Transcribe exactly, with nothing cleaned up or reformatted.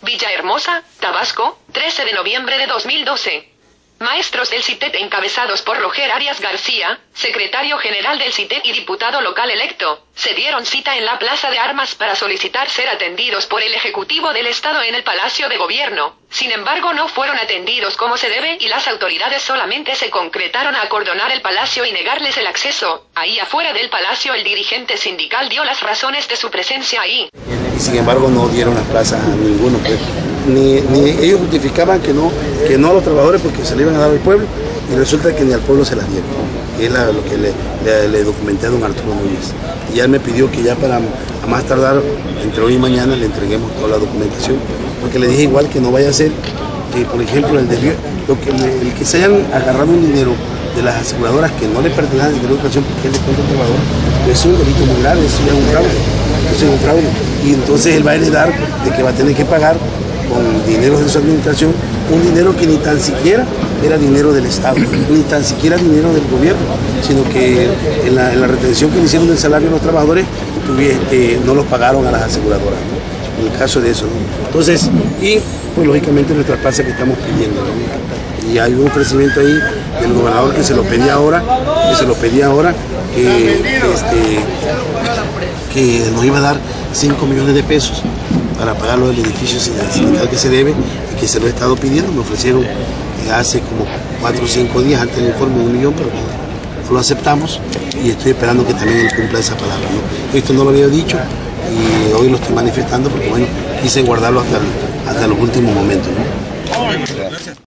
Villahermosa, Tabasco, trece de noviembre de dos mil doce. Maestros del C I T E T encabezados por Roger Arias García, secretario general del C I T E T y diputado local electo, se dieron cita en la Plaza de Armas para solicitar ser atendidos por el Ejecutivo del Estado en el Palacio de Gobierno. Sin embargo, no fueron atendidos como se debe y las autoridades solamente se concretaron a acordonar el palacio y negarles el acceso. Ahí afuera del palacio el dirigente sindical dio las razones de su presencia ahí. Y sin embargo no dieron la plaza a ninguno, pues. Ni, ni ellos justificaban que no, que no a los trabajadores porque se le iban a dar al pueblo y resulta que ni al pueblo se las dieron. Es la, lo que le, le, le documenté a don Arturo Núñez. Y él me pidió que ya para a más tardar, entre hoy y mañana, le entreguemos toda la documentación, porque le dije igual que no vaya a ser que, por ejemplo, el, debió, lo que, el que se hayan agarrado un dinero de las aseguradoras que no le pertenece al dinero de educación porque él le cuenta al trabajador, es un delito muy grave, eso ya es un fraude, eso es un fraude. Y entonces él va a heredar de que va a tener que pagar con dinero de su administración, un dinero que ni tan siquiera era dinero del Estado, ni tan siquiera dinero del gobierno, sino que en la, en la retención que le hicieron del salario a los trabajadores, eh, no los pagaron a las aseguradoras, ¿no? En el caso de eso, ¿no? Entonces, y pues lógicamente nuestra plaza que estamos pidiendo, ¿no? Y hay un ofrecimiento ahí del gobernador que se lo pedía ahora, que se lo pedía ahora, que, que, este, que nos iba a dar cinco millones de pesos para pagar lo del edificio sindical que se debe y que se lo he estado pidiendo. Me ofrecieron eh, hace como cuatro o cinco días antes del informe un millón, pero no, no lo aceptamos y estoy esperando que también él cumpla esa palabra, ¿no? Esto no lo había dicho y hoy lo estoy manifestando porque bueno, quise guardarlo hasta, el, hasta los últimos momentos, ¿no?